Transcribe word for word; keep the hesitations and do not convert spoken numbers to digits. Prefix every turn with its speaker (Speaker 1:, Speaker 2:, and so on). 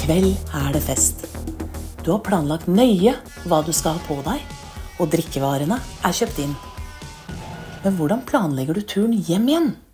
Speaker 1: kveld er det fest. Du har planlagt nøye hva du skal ha på deg, og drikkevarene er kjøpt inn. Men hvordan planlegger du turen hjem igjen?